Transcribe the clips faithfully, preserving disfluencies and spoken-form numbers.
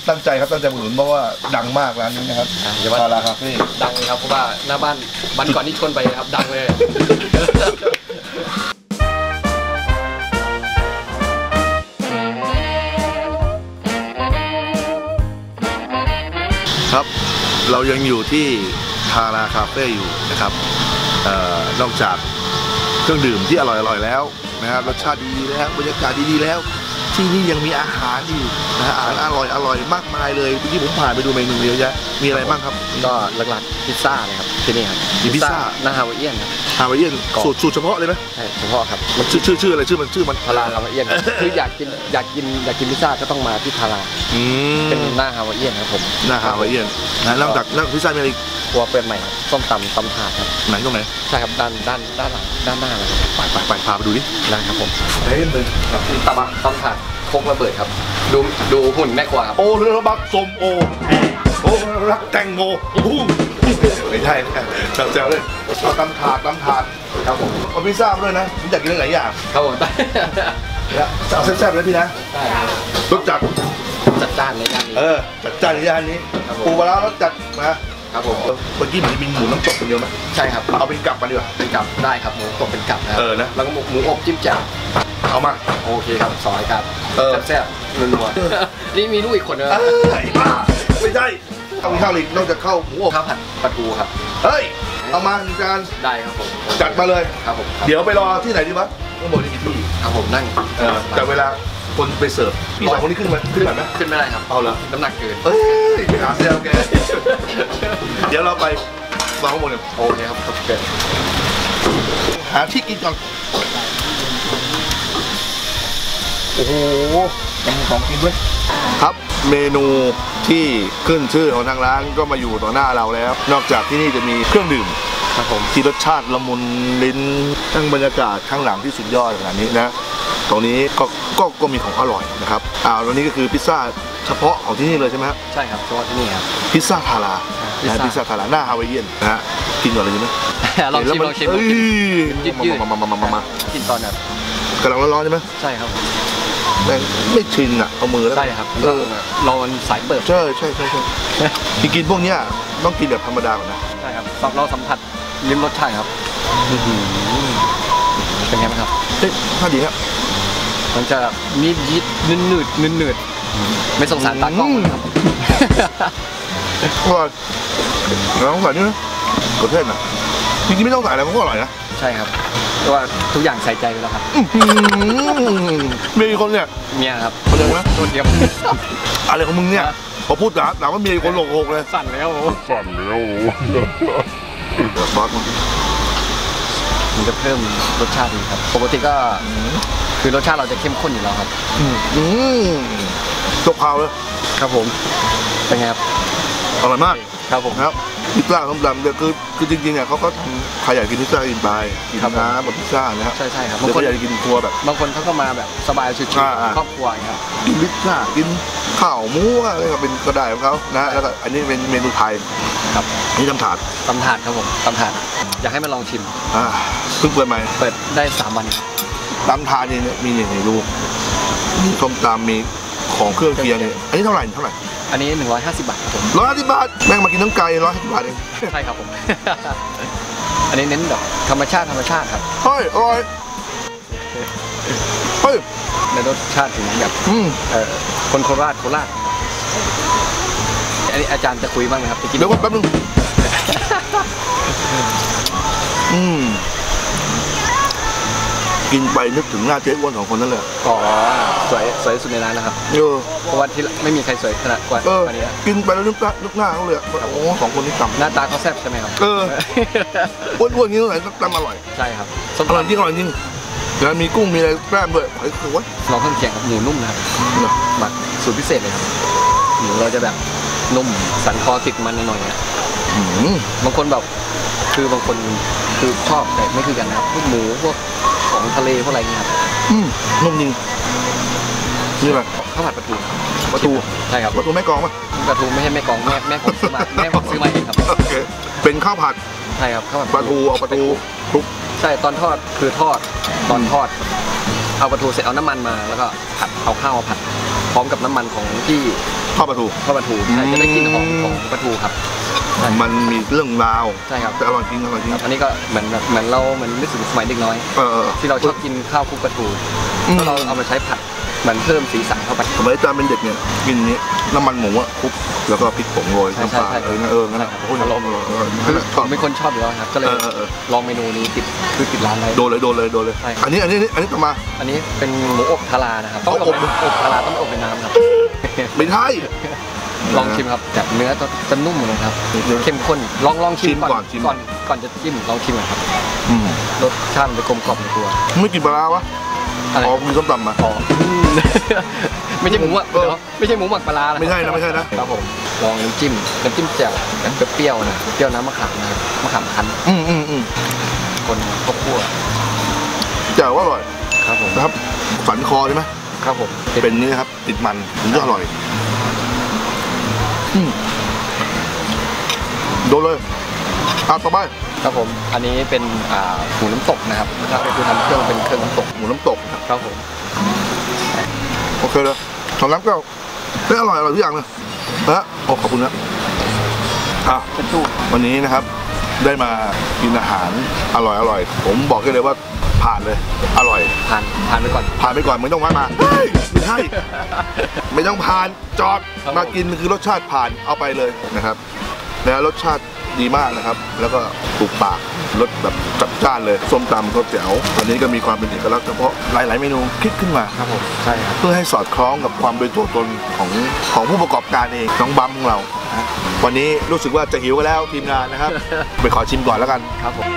ตั้งใจครับตั้งใจอุดหนุนเพราะว่าดังมากร้านนี้นะครับทาราคาเฟ่ดังครับเพราะว่าหน้าบ้านบ้านก่อนที่ชนไปครับดังเลยครับเรายังอยู่ที่ทาราคาเฟ่อยู่นะครับนอกจากเครื่องดื่มที่อร่อยๆแล้วนะครับรสชาติดีๆแล้วบรรยากาศดีๆแล้วที่นี่ยังมีอาหารอีกนะอาหารอร่อยอร่อยมากมายเลยเมื่อกี้ผมผ่านไปดูเมนูเยอะแยะมีอะไรบ้างครับก็หลักๆพิซซ่าเลยครับที่นี่ครับมีพิซซ่าหน้าฮาวายเอียนครับฮาวายเอียนสูตรสูตรเฉพาะเลยไหมใช่เฉพาะครับมันชื่อชื่อชื่ออะไรชื่อมันชื่อมันทาราฮาวายเอียนคืออยากกินอยากกินอยากกินพิซซ่าก็ต้องมาที่ทาราเป็นหน้าฮาวายเอียนครับผมหน้าฮาวายเอียนนะนอกจากพิซซ่ามีอะไรครัวเปิดใหม่ส้มตำตำถาดครับไหนตรงไหนใช่ครับด้านด้านด้านหลังด้านหน้าเลยไปไปไปพาไปดูดิได้ครับผมเฮ้ยเลยตำตำถาดโคกระเบิดครับดูดูหุ่นแม่ครัวครับโอ้เรือบักส้มโอโอ้รักแตงโมไม่ใช่แซวๆเลยเอาตำถาดตำถาดครับผมเอาพิซซ่าด้วยนะผมอยากกินหลายอย่างครับผมแล้วเอาแซ่บๆเลยพี่นะได้รสจัดจัดจ้านในย่านนี้เออจัดจ้านในย่านนี้ปูปลาร้ารสจัดนะครับผมเมื่อกี้มันจะมีหมูน้ำตกคนเดียวไหมใช่ครับเอาเป็นกับมาดีกว่าเป็นกับได้ครับหมูตกเป็นกับนะเออนะแล้วก็หมูอบจิ้มแจ่วเอามาโอเคครับสอยกับแซ่บๆนัวๆนี่มีลูกอีกคนนึงไม่ใช่ต้องข้าวอีกนอกจากข้าวหมูอบข้าวผัดปลาทูครับเฮ้ยเอามาจานได้ครับผมจัดมาเลยครับผมเดี๋ยวไปรอที่ไหนดีวะต้องบอกที่มีที่ครับผมนั่งแต่เวลาคนไปเสิร์ฟพี่สองคนนี้ขึ้นมาขึ้นไหมขึ้นไม่ได้ครับเอาละน้ำหนักเกินเอ้ยไปหาเซลแกเดี๋ยวเราไปวางข้างบนเนี่ยโอเคครับครับเกินหาที่กินก่อนโอ้โหมีของกินด้วยครับเมนูที่ขึ้นชื่อของทางร้านก็มาอยู่ต่อหน้าเราแล้วนอกจากที่นี่จะมีเครื่องดื่มครับผมที่รสชาติละมุนลิ้นทั้งบรรยากาศข้างหลังที่สุดยอดขนาดนี้นะตรงนี้ก็ก็ก็มีของอร่อยนะครับอ่าวันนี้ก็คือพิซซ่าเฉพาะของที่นี่เลยใช่ไหมครับใช่ครับเฉพาะที่นี่ครับพิซซ่าทารานะพิซซ่าทาราหน้าฮาวายเอียนนะฮะกินก่อนเลยใช่ไหมลองชิมลองชิมยืดยืดมามามามามากินตอนแบบกำลังร้อนๆใช่ไหมใช่ครับไม่ชินอ่ะเอามือแล้วใช่ครับเออเรามันสายเปิดใช่ใช่ใช่ใช่ที่กินพวกนี้ต้องกินแบบธรรมดาก่อนนะใช่ครับเราสัมผัสลิ้มรสชาติครับเป็นไงบ้างครับเฮ้ยน่าดีครับมันจะมียิดนืดนืดนืดนืดไม่สงสารตากล้องครับอร่อยแล้วต้องใส่นี่นะกระเทียมนะจริงๆไม่ต้องใส่อะไรมันก็อร่อยนะใช่ครับเพราะว่าทุกอย่างใส่ใจไปแล้วครับมีคนเนี่ยเมียครับคนเดียวนะคนเดียวอะไรของมึงเนี่ยพอพูดด่าด่าว่ามีคนหลงหกเลยสั่นแล้วสั่นแล้วบอสมันจะเพิ่มรสชาติดีครับปกติก็คือรสชาติเราจะเข้มข้นอยู่แล้วครับอืมตกเผาเลยครับผมเป็นไงครับอร่อยมากครับผมครับพิซซ่าต้มยำเนี่ยคือคือจริงๆเนี่ยเขาก็ทำใครอยากกินพิซซ่ากินไปกินน้ำแบบพิซซ่านะครับใช่ใช่ครับบางคนอยากกินครัวแบบบางคนเขาก็มาแบบสบายชิวๆครอบครัวครับกินพิซซ่ากินข้าวหมูอะไรก็เป็นก็ได้ของเขานะแล้วก็อันนี้เป็นเมนูไทยครับนี่ตำถาดตำถาดครับผมตำถาดอยากให้มาลองชิมอ่าเพิ่งเปิดใหม่เปิดได้สามวันตำถาดนี่มีอย่างไรลูกมีส้มตำมีของเครื่องเคียงเนี่ยอันนี้เท่าไหร่เท่าไหร่อันนี้หนึ่งร้อยห้าสิบบาทครับผมร้อยห้าสิบบาทแม่งมากินน้ำไก่ร้อยห้าสิบบาทเองใช่ครับผมอันนี้เน้นแบบธรรมชาติธรรมชาติครับเฮ้ยอร่อยเฮ้ยในรสชาติถึงแบบคนโคราชโคราชอันนี้อาจารย์จะคุยบ้างไหมครับเดี๋ยวแป๊บนึงอืมกินไปนึกถึงหน้าเจ๊อ้วนของคนนั้นเลยอ๋อสวยสวยสุดในร้านนะครับเออเพราะว่าที่ไม่มีใครสวยขนาดกว่านี้กินไปแล้วนึกนึกหน้าเขาเลยโอ้สองคนนี้ต่ำหน้าตาเขาแซ่บใช่ไหมครับเอออ้วนๆนี้เท่าไหร่ตำอร่อยใช่ครับอร่อยจริงอร่อยจริงแล้วมีกุ้งมีอะไรแกล้มด้วยไอ้ขวดลองเครื่องเคียงกับหมูนุ่มนะครับหมักสูตรพิเศษเลยครับหมูเราจะแบบนุ่มสันคอติดมันหน่อยนะบางคนแบบคือบางคนคือชอบแต่ไม่คือกันนะครับพวกหมูพวกของทะเลพวกอะไรเงี้ยครับอืมนุ่มจริงนี่แหละข้าวผัดปลาทูปลาทูใช่ครับปลาทูแม่กองป่ะปลาทูไม่ใช่แม่กองแม่แม่ผมซื้อมาแม่ผมซื้อมาเองครับเป็นข้าวผัดใช่ครับข้าวผัดปลาทูเอาปลาทูคลุกใช่ตอนทอดคือทอดตอนทอดเอาปลาทูเสร็จเอาน้ำมันมาแล้วก็ผัดเอาข้าวมาผัดพร้อมกับน้ำมันของที่ทอดปลาทูทอดปลาทูใช่จะได้กลิ่นหอมของปลาทูครับมันมีเรื่องราวใช่ครับแต่อร่อยจริงอร่อยจริงอันนี้ก็เหมือนแบบเหมือนเราเหมือนนึกถึงสมัยเด็กน้อยเออเออที่เราชอบกินข้าวคลุกปลาทูแล้วเราเอามาใช้ผัดเหมือนเพิ่มสีสันเข้าไปสมัยตอนเป็นเด็กเนี่ยกินนี้น้ำมันหมูอะคลุกแล้วก็พริกผงโรยใช่น้ำปลาใช่เออเออนั่นแหละใช่พูดอารมณ์เออคือนั่นแหละผมเป็นคนชอบอยู่แล้วครับก็เลยเออเออเออลองเมนูนี้ติดคือติดร้านไว้โดนเลยโดนเลยโดนเลยใช่อันนี้อันนี้อันนี้ต่อมาอันนี้เป็นหมูอบทารานะครับต้องอบอบอบทาราต้องอบในน้ำครับไม่ใช่ลองชิมครับแต่เนื้อจะจะนุ่มเลยครับเข้มข้นลองลองชิมก่อนก่อนก่อนจะจิ้มลองชิมก่อนครับอืมรสชาติมันจะกลมกล่อมในตัวไม่กินปลาร้าวะอะไรอ๋อมีส้มตำมาอ๋อ ไม่ใช่หมูหมักเออเดี๋ยวไม่ใช่หมูหมักปลาร้านะไม่ใช่นะไม่ใช่นะครับผมลองน้ำจิ้มน้ำจิ้มแจ่วแบบเปรี้ยวๆนะเปรี้ยวน้ำมะขามนะครับมะขามคั้นอืมอืมอืมคนข้าวคั่วแจ่วว่าอร่อยครับผมนะครับสันคอใช่ไหมครับผมเป็นนี่นะครับติดมันถึงจะอร่อยอืมโดนเลยอ่ะต่อไปครับผมอันนี้เป็นอ่าหมูน้ำตกนะครับนะครับก็คือทำเครื่องเป็นเครื่องน้ำตกหมูน้ำตกครับผมโอเคเลยสองน้ำแก้วเฮ้ยอร่อยอร่อยทุกอย่างเลยนะโอ้ขอบคุณนะอ่ะเป็นตู้วันนี้นะครับ ได้มากินอาหารอร่อยอร่อยผมบอกได้เลยว่าผ่านเลย อร่อยผ่านผ่านไปก่อนผ่านไปก่อนไม่ต้องมามาเฮ้ยไม่ใช่ไม่ต้องผ่านจอดครับมากินคือรสชาติผ่านเอาไปเลยนะครับแล้วรสชาติดีมากนะครับ แล้วก็ถูกปากรสแบบจัดจ้านเลยส้มตำก็แจ๋วอันนี้ก็มีความเป็นเอกลักษณ์เฉพาะหลาย ๆ เมนูคิดขึ้นมาครับผมใช่ครับเพื่อให้สอดคล้องกับความเป็นตัวตนของของผู้ประกอบการเองน้องบัมของเรานะวันนี้รู้สึกว่าจะหิวกันแล้วทีมงานนะครับ ไปขอชิมก่อนแล้วกันครับผม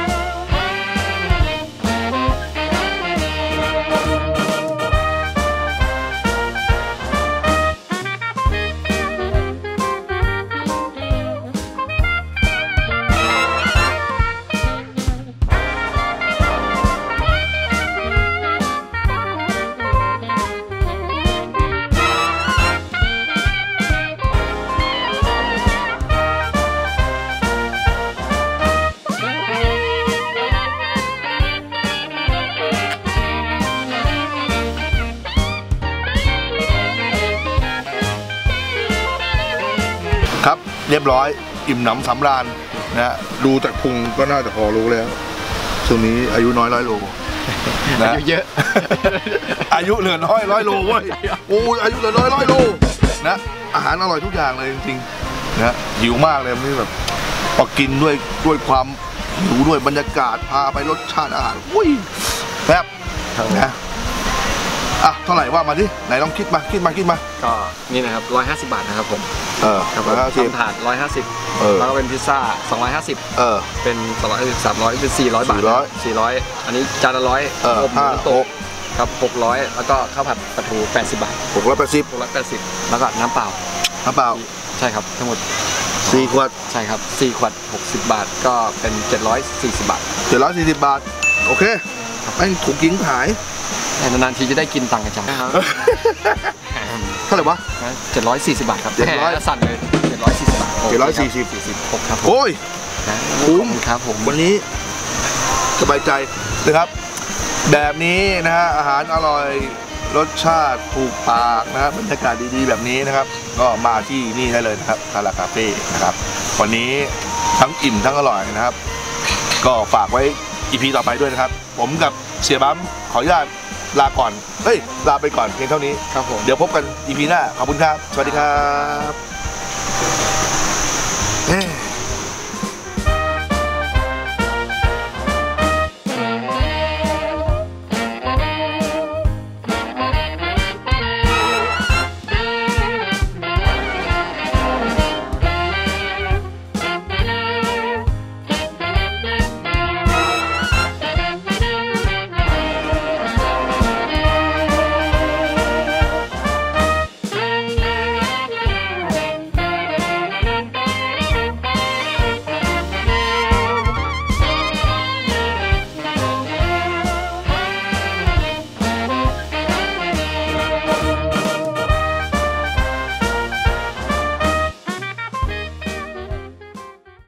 ครับ เรียบร้อยอิ่มหนำสำราญนะฮะดูจากพุงก็น่าจะพอรู้แล้วช่วงนี้อายุน้อยร้อยโลนะอายุเยอะอายุเหลือน้อยร้อยโลเว้ยโอ้ยอายุเหลือน้อยร้อยโลนะอาหารอร่อยทุกอย่างเลยจริงๆนะหิวมากเลยนี่แบบพอกินด้วยด้วยความหิวด้วยบรรยากาศพาไปรสชาติอาหารอุ้ยแซ่บนะอ่ะเท่าไหร่ว่ามาดิไหนลองคิดมาคิดมาคิดมาก็นี่นะครับร้อยห้าสิบบาทนะครับผมเออครับผมร้อยห้าสิบทำถาดร้อยห้าสิบเออแล้วก็เป็นพิซซ่าสองร้อยห้าสิบเออเป็นสองร้อยสามร้อยเป็นสี่ร้อยบาทสี่ร้อยสี่ร้อยอันนี้จานละร้อยเอออบหมูห้าน้ำตหกกครับหกร้อยแล้วก็ข้าวผัดปลาทูแปดสิบบาทหกร้อยแปดสิบหกร้อยแปดสิบแล้วก็น้ำเปล่าน้ำเปล่าใช่ครับทั้งหมดสี่ขวดใช่ครับสี่ขวดหกสิบบาทก็เป็นเจ็ดร้อยสี่สิบบาทเจ็ดร้อยสี่สิบบาทโอเคไอ้ถูกกิ้งขายแต่นานๆทีจะได้กินตังค์กันจังเท่าไหร่วะเจ็ดร้อยสี่สิบบาทครับเจ็ดร้อยแหมสั่นเลยเจ็ดร้อยสี่สิบบาทเจ็ดร้อยสี่สิบสี่สิบหกครับผมโอ้ยนะคุ้มขอบณครับผมวันนี้สบายใจนะครับ แบบนี้นะฮะอาหารอร่อยรสชาติถูกปากนะครับบรรยากาศดีๆแบบนี้นะครับ ก็มาที่นี่ได้เลยนะครับคาราคาเฟ่นะครับวันนี้ทั้งอิ่มทั้งอร่อยนะครับ ก็ฝากไว้อีพีต่อไปด้วยนะครับ ผมกับเสียบัมขออนุญาตลาก่อนเฮ้ยลาไปก่อนเพียงเท่านี้ครับผมเดี๋ยวพบกันอีพีหน้าขอบคุณครับสวัสดีครับ